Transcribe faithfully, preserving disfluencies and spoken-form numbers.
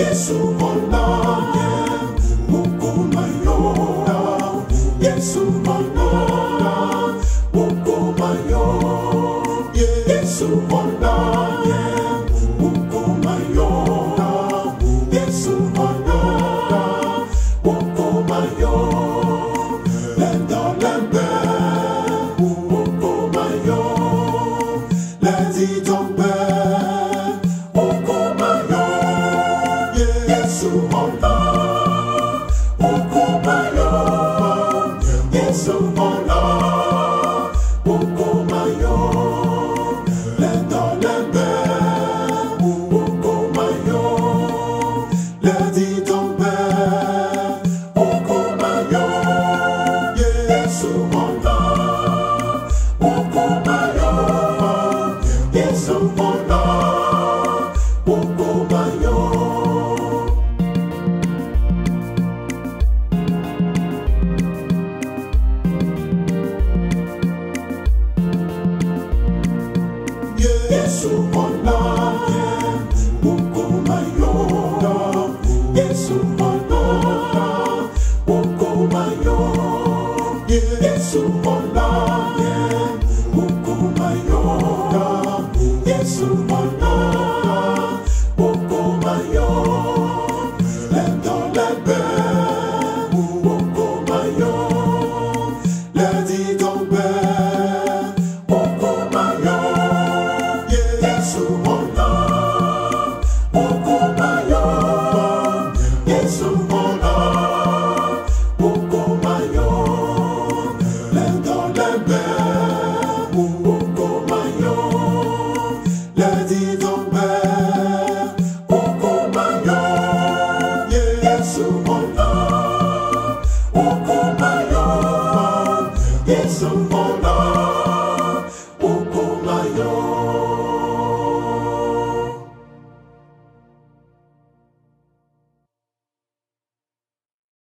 Yesu Monaye, Ukumayo, Yesu Monaye, Ukumayo, Yesu Monaye, Ukumayo, Yesu Monaye, Ukumayo, Lendo Lembe, Ukumayo, Lezi Tombe, Ukumayo, Yesu Monaye, Ukumayo, Yesu Monaye, Ukumayo, Lendo Lembe, Ukumayo, Lezi Tombe, Ukumayo, Yesu Monaye, Ukumayo, Yesu Monaye, Ukumayo. Yesu Monaye, Ukumayo, Yesu Monaye, Ukumayo, Yesu Monaye, Ukumayo, Yesu Monaye, Ukumayo, Lendo Lembe, Ukumayo, Lezi Tombe, Ukumayo, Yesu Monaye, Ukumayo, Yesu Monaye, Ukumayo, Lendo Lembe, Ukumayo, Lezi Tombe, Ukumayo, Yesu Monaye, Ukumayo, Yesu Monaye.